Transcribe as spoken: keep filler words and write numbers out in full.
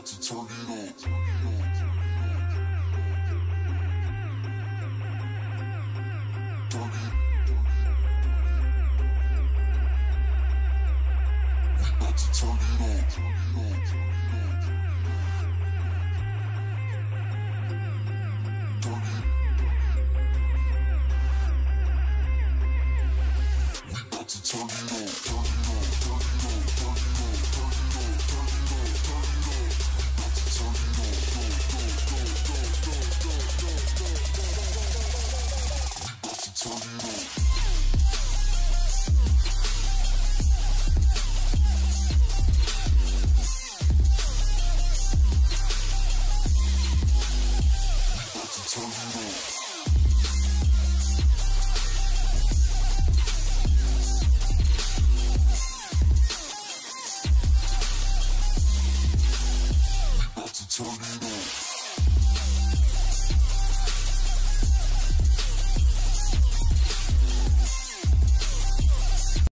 about to turn it on. Turn it. We about to turn it on. Turn it. We about to turn it on. Turn it on. Turn it on. Turn it on. Turn it on. Turn it on. Turn it on. We about to turn it on. Go, go, go, go, go, go, go, go, go. We about to turn it on. Turn it on. We about to turn it on.